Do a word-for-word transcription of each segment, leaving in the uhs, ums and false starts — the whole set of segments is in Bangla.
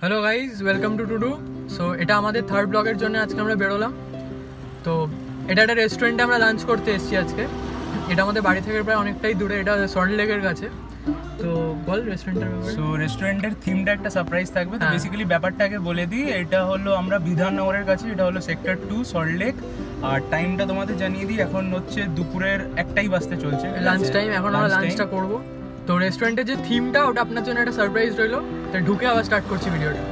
हेलो गाइज वेलकम टू टुडू। सो এটা আমাদের থার্ড ব্লগের জন্য আজকে আমরা বেরোলাম। তো এটা একটা রেস্টুরেন্টে আমরা লাঞ্চ করতে এসেছি আজকে। এটা আমাদের বাড়ি থেকে প্রায় অনেকটাই দূরে, এটা সল্ট লেকের কাছে। তো বল রেস্টুরেন্টের ব্যাপারে। সো রেস্টুরেন্টের থিমটা একটা সারপ্রাইজ থাকবে। তো বেসিক্যালি ব্যাপারটাকে বলে দিই, এটা হলো আমরা বিধাননগরের কাছে, এটা হলো সেক্টর টু সল্ট লেক। আর টাইমটা তোমাদের জানিয়ে দিই, এখন হচ্ছে দুপুরের একটাই বাজতে চলছে লাঞ্চ টাইম। এখন আমরা লাঞ্চটা করবো। তো রেস্টুরেন্টের যে থিমটা ওটা আপনার জন্য একটা সারপ্রাইজ রইলো। তো ঢুকে আবার স্টার্ট করছি ভিডিওটা।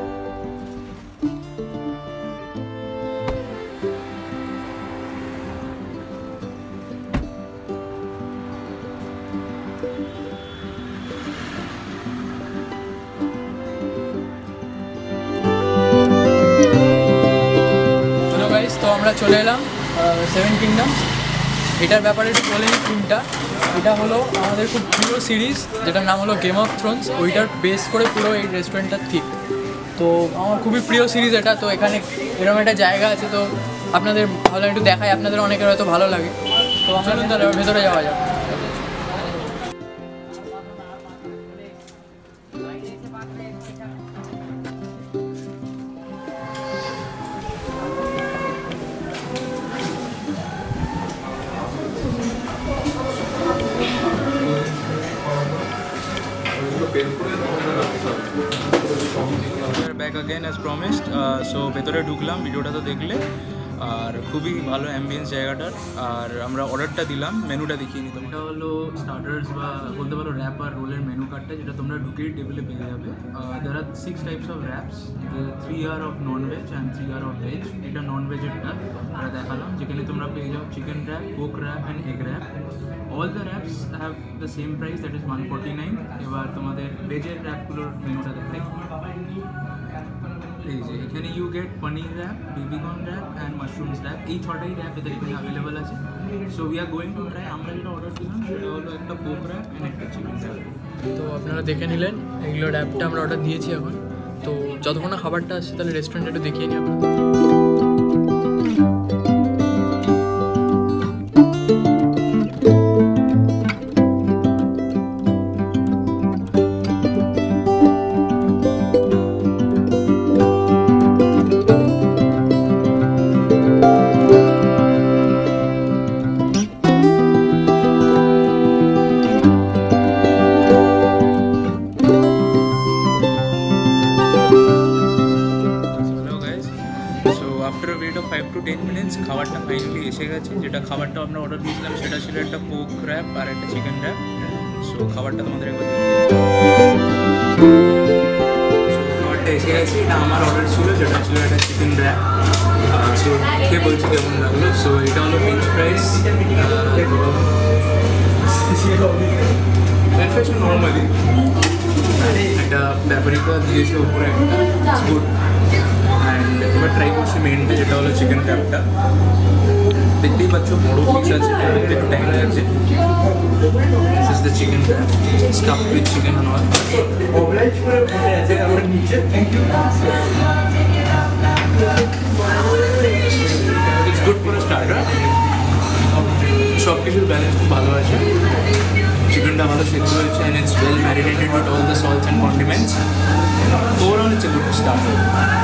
তো আমরা চলে এলাম সেভেন কিংডমস। এটার ব্যাপারে একটু বলে নিই থিমটা। এটা হলো আমাদের খুব প্রিয় সিরিজ যেটার নাম হলো গেম অফ থ্রোনস, ওইটার বেস করে পুরো এই রেস্টুরেন্টটার থিম। তো আমার খুবই প্রিয় সিরিজ এটা। তো এখানে এরকম একটা জায়গা আছে, তো আপনাদের ভালো একটু দেখায়, আপনাদের অনেকের হয়তো ভালো লাগে। তো চলুন তাহলে ভেতরে যাওয়া যাক। Back again as promised. So ভেতরে ঢুকলাম, ভিডিওটা তো দেখলে। আর খুবই ভালো অ্যাম্বিয়েন্স জায়গাটার। আর আমরা অর্ডারটা দিলাম, মেনুটা দেখিয়ে নিতাম। এটা হলো স্টার্টার্স বা বলতে পারো র্যাপ আর রোলের মেনু কার্ডটা, যেটা তোমরা ঢুকেই টেবিলে পেয়ে যাবে। There are six types of wraps, three are of non veg and three are of veg. এটা নন ভেজেরটা আমরা দেখালাম, যেখানে তোমরা পেয়ে যাও chicken wrap, coke wrap and egg wrap. All the wraps have the same price, that is one forty nine. এবার তোমাদের ভেজের র্যাপগুলোর মেনুটা দেখাই। এই যে এখানে you get paneer wrap, baby corn wrap and mushrooms wrap. এই ছটাই র্যাপ এদের এখানে অ্যাভেলেবেল আছে। So we are going to try. আমরা যেটা অর্ডার দিলাম সেটা হলো একটা পোক র্যাপ অ্যান্ড একটা চিকেন র্যাপ। তো আপনারা দেখে নিলেন এগুলো র্যাপটা আমরা অর্ডার দিয়েছি এখন। তো যতক্ষণ না খাবারটা আসছে তাহলে রেস্টুরেন্টে একটু দেখিয়ে নিই আপনাদের। After wait of five to ten minutes খাবারটা ফাইনালি এসে গেছে। যেটা খাবারটা আমরা অর্ডার দিয়েছিলাম সেটা ছিল একটা পোক র্যাপ আর একটা চিকেন র্যাপ। সো খাবারটা তোমাদের একবার খাবারটা এসে গেছে। এটা আমার অর্ডার ছিল, যেটা ছিল একটা চিকেন র্যাপ। সো কে বলছি কেমন লাগলো। সো এটা হলো ফিঞ্চ ফ্রাইস, নর্মালি একটা ব্যাপারিকা দিয়েছে উপরে একটা গুড। অ্যান্ড এবার ট্রাই করছি মেনটা, যেটা হলো চিকেন র্যাপটা। দেখতেই পাচ্ছ বড়ো পিস আছে, দেখতে একটু টাইম লাগছে। This is the chicken wrap, stuffed with chicken and all. It's good for a starter. সব কিছুর ব্যালেন্স খুব ভালো আছে। চিকেনটা ভালো সেদ্ধ হয়েছে and it's well marinated with all the salts and condiments. Overall it's a good starter.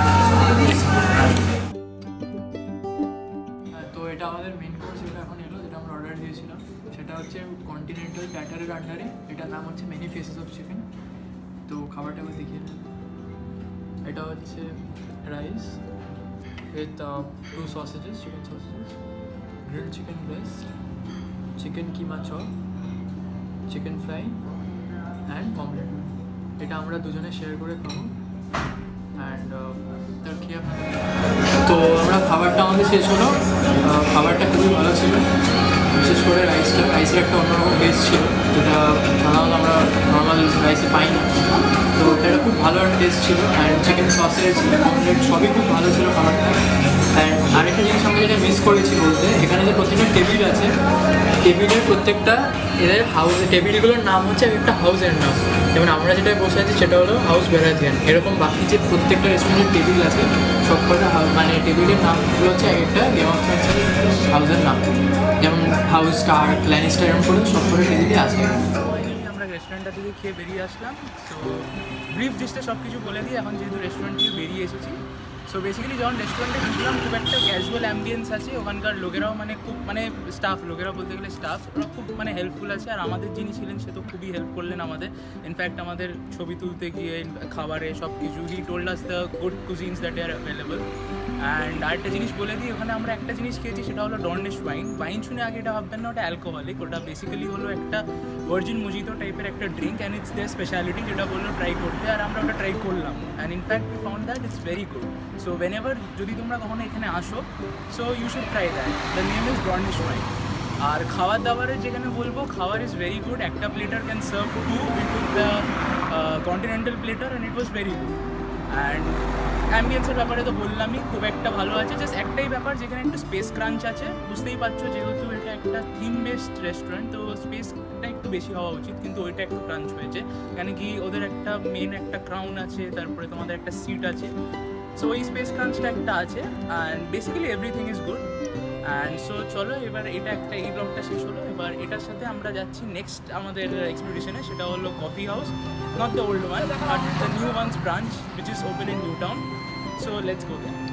তো এটা আমাদের মেন কোর্স, যেটা এখন এলো, যেটা আমরা অর্ডার দিয়েছিলাম সেটা হচ্ছে কন্টিনেন্টাল প্ল্যাটারের আন্ডারে। এটার নাম হচ্ছে মেনি ফেসেস অফ চিকেন। তো খাবারটা আমি দেখিয়ে নেব। এটা হচ্ছে rice with two sausages, chicken sausages, grilled chicken breast, chicken keema chop, chicken fry and omelette. এটা আমরা দুজনে শেয়ার করে খাবো। অ্যান্ড তার খেয়ে আপনাদের। তো আমরা খাবারটা আমাদের শেষ হলো। খাবারটা খুবই ভালো ছিল, বিশেষ করে রাইসটা। রাইসের একটা অন্যরকম টেস্ট ছিল, যেটা সাধারণত আমরা নর্মাল রাইসে পাই না। তো এটা খুব ভালো একটা টেস্ট ছিল। অ্যান্ড চিকেন সসেজ, অমলেট সবই খুব ভালো ছিল খাবারটা। অ্যান্ড আরেকটা জিনিস আমরা যেটা মিস করেছি বলতে, এখানে যে প্রত্যেকটা টেবিল আছে, টেবিলের প্রত্যেকটা এদের হাউস, টেবিলগুলোর নাম হচ্ছে এক একটা হাউসের নাম। যেমন আমরা যেটা বসে আছি সেটা হলো হাউস বেরাজিয়ান। এরকম বাকি যে প্রত্যেকটা রেস্টুরেন্টের টেবিল আছে সব কটা মানে টেবিলের নামগুলো হচ্ছে এক একটা গেম অফ থ্রোনসের হাউসের নাম। যেমন হাউস স্টার্ক, ল্যানিস্টার, এরকম করে সব কটা টেবিলই আছে। আমরা রেস্টুরেন্টটা থেকে খেয়ে বেরিয়ে আসলাম। সো ব্রিফ জিস্টে সব কিছু বলে দিই এখন, যেহেতু রেস্টুরেন্ট থেকে বেরিয়ে এসেছি। সো বেসিক্যালি যখন রেস্টুরেন্টে ঢুকলাম খুব একটা ক্যাজুয়াল অ্যাম্বিয়েন্স আছে, ওখানকার লোকেরাও মানে খুব মানে স্টাফ, লোকেরা বলতে গেলে স্টাফ, ওরা খুব মানে হেল্পফুল আছে। আর আমাদের যিনি ছিলেন সে তো খুবই হেল্প করলেন আমাদের, ইনফ্যাক্ট আমাদের ছবি তুলতে গিয়ে খাবারে সব কিছু, he told us the good cuisines that are available. And আরেকটা জিনিস বলে দিই, ওখানে আমরা একটা জিনিস খেয়েছি সেটা হলো ডর্নিশ ওয়াইন। ওয়াইন শুনে আগে এটা ভাববেন না ওটা অ্যালকোহলিক, ওটা বেসিক্যালি হলো একটা ভার্জিন মুজিতো টাইপের একটা drink, and it's their speciality, যেটা বললো ট্রাই করতে। আর আমরা ওটা ট্রাই করলাম, and in fact we found that it's very good. So whenever যদি তোমরা কখনো এখানে আসো, so you should try that. The name is Dornish wine. আর খাবার দাবারের যেখানে বলবো, খাবার ইজ ভেরি গুড। একটা platter can serve two, we took the continental platter and it was very good. And অ্যাম্বিয়েন্সের ব্যাপারে তো বললামই, খুব একটা ভালো আছে। জাস্ট একটাই ব্যাপার, যেখানে একটু স্পেস ক্রাঞ্চ আছে, বুঝতেই পারছো যেহেতু এটা একটা থিম বেসড রেস্টুরেন্ট, তো স্পেসটা একটু বেশি হওয়া উচিত, কিন্তু ওইটা একটু ক্রাঞ্চ হয়েছে। কেন কি ওদের একটা মেন একটা ক্রাউন আছে, তারপরে তোমাদের একটা সিট আছে, সো ওই স্পেস ক্রাঞ্চটা একটা আছে। And basically everything is good. And so চলো এবার এটা একটা, এই ব্লগটা শেষ হলো। এবার এটার সাথে আমরা যাচ্ছি নেক্সট আমাদের এক্সপিডিশনে, সেটা হলো coffee house, not the old one but the new one's branch which is open in New Town. So let's go there.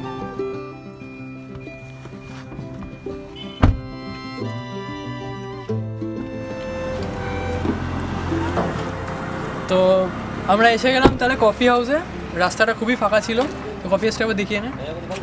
তো আমরা এসে গেলাম তাহলে কফি হাউসে। রাস্তাটা খুবই ফাঁকা ছিল, তো কফি হাউসটা একবার দেখিয়ে নে।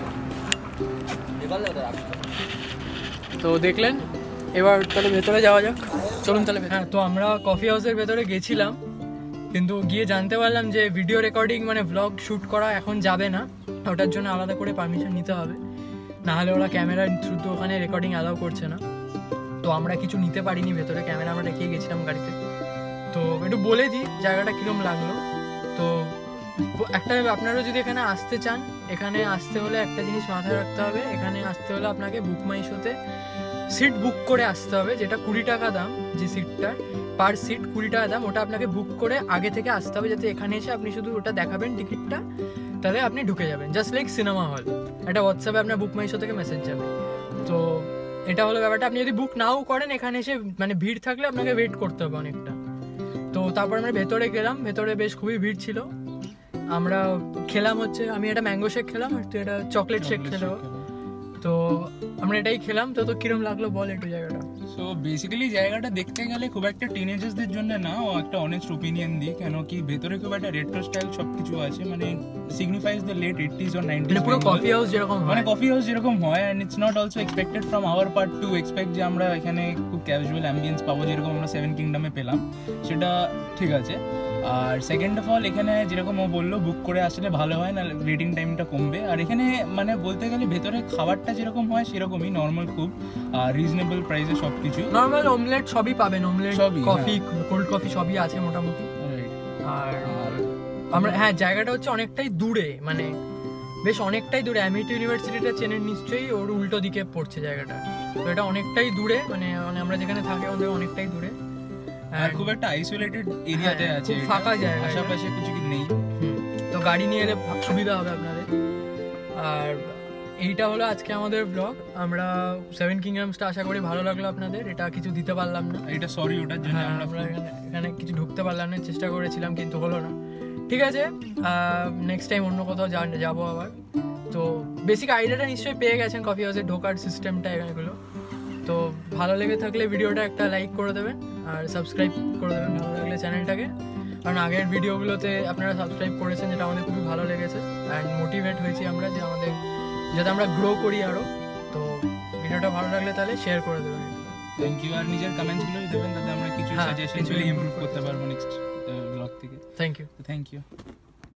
তো দেখলেন, এবার তাহলে ভেতরে যাওয়া যাক, চলুন তাহলে। হ্যাঁ, তো আমরা কফি হাউসের ভেতরে গেছিলাম, কিন্তু গিয়ে জানতে পারলাম যে ভিডিও রেকর্ডিং মানে ভ্লগ শ্যুট করা এখন যাবে না, ওটার জন্য আলাদা করে পারমিশন নিতে হবে, নাহলে ওরা ক্যামেরার থ্রু তো ওখানে রেকর্ডিং অ্যালাউ করছে না। তো আমরা কিছু নিতে পারিনি ভেতরে, ক্যামেরা আমরা রেখে গেছিলাম গাড়িতে। তো একটু বলে দিই জায়গাটা কীরকম লাগলো। তো একটা, আপনারা যদি এখানে আসতে চান, এখানে আসতে হলে একটা জিনিস মাথায় রাখতে হবে, এখানে আসতে হলে আপনাকে বুক মাই শোতে সিট বুক করে আসতে হবে, যেটা কুড়ি টাকা দাম, যে সিটটার পার সিট কুড়ি টাকা দাম, ওটা আপনাকে বুক করে আগে থেকে আসতে হবে, যাতে এখানে এসে আপনি শুধু ওটা দেখাবেন টিকিটটা, তাহলে আপনি ঢুকে যাবেন, জাস্ট লাইক সিনেমা হল। এটা হোয়াটসঅ্যাপে আপনার বুক মাই শো থেকে মেসেজ যাবে। তো এটা হলো ব্যাপারটা। আপনি যদি বুক নাও করেন, এখানে এসে মানে ভিড় থাকলে আপনাকে ওয়েট করতে হবে অনেকটা। তো তারপর আমরা ভেতরে গেলাম, ভেতরে বেশ খুবই ভিড় ছিল। আমরা খেলাম হচ্ছে, আমি একটা ম্যাঙ্গো শেক খেলাম, আর তুই একটা চকলেট শেক খেলো। তো আমরা এটাই খেলাম। তো তো কিরম লাগলো বল একটু জায়গাটা। সো বেসিক্যালি জায়গাটা দেখতে গেলে খুব একটা টিনেজার্সদের জন্য না, ও একটা অনেস্ট ওপিনিয়ন দিই, কেন কি ভেতরে খুব একটা রেট্রো স্টাইল সব কিছু আছে, মানে signifies the late eighties or nineties, পুরো কফি হাউস যেরকম হয়, মানে কফি হাউস যেরকম হয়। And it's not also expected from our part to expect যে আমরা এখানে খুব ক্যাজুয়াল অ্যাম্বিয়েন্স পাবো, যেরকম আমরা সেভেন কিংডমে পেলাম, সেটা ঠিক আছে। আর সেকেন্ড অফ অল, এখানে যেরকম ও বললো বুক করে আসলে ভালো হয়, না ওয়েটিং টাইমটা কমবে। আর এখানে মানে বলতে গেলে ভেতরে খাবারটা যেরকম হয় সেরকমই নর্মাল, খুব রিজনেবল প্রাইসে সব কিছু, নর্মাল অমলেট সবই পাবেন, অমলেট কফি কোল্ড কফি সবই আছে মোটামুটি। আর আমরা হ্যাঁ, জায়গাটা হচ্ছে অনেকটাই দূরে, মানে বেশ অনেকটাই দূরে। অ্যামিটি ইউনিভার্সিটিটা চেনেন নিশ্চয়ই, ওর উল্টো দিকে পড়ছে জায়গাটা। তো এটা অনেকটাই দূরে, মানে মানে আমরা যেখানে থাকি আমাদের অনেকটাই দূরে, আর খুব একটা আইসোলেটেড এরিয়াতে আছে, ফাঁকা জায়গা, আশেপাশে কিছু নেই। তো গাড়ি নিয়ে এলে সুবিধা হবে আপনাদের। আর এইটা হলো আজকে আমাদের ব্লগ। আমরা সেভেন কিংডমসটা আশা করি ভালো লাগলো আপনাদের। এটা কিছু দিতে পারলাম না, এটা সরি ওটার জন্য। আমরা এখানে কিছু ঢুকতে পারলাম না, চেষ্টা করেছিলাম কিন্তু হলো না। ঠিক আছে, নেক্সট টাইম অন্য কোথাও যাবো আবার। তো বেসিক আইডিয়াটা নিশ্চয়ই পেয়ে গেছেন কফি হাউসে ঢোকার সিস্টেমটা, এগুলো। তো ভালো লেগে থাকলে ভিডিওটা একটা লাইক করে দেবেন, আর সাবস্ক্রাইব করে দেবেন ভালো লাগলে চ্যানেলটাকে, কারণ আগের ভিডিওগুলোতে আপনারা সাবস্ক্রাইব করেছেন, যেটা আমাদের খুবই ভালো লেগেছে। অ্যান্ড মোটিভেট হয়েছি আমরা যে আমাদের যাতে আমরা গ্রো করি আরও। তো ভিডিওটা ভালো লাগলে তাহলে শেয়ার করে দেবেন। Thank you. আর নিজের কমেন্টসগুলোই দেবেন, তাতে আমরা কিছু সাজেশন ইমপ্রুভ করতে পারবো নেক্সট ব্লগ থেকে। Thank you thank you.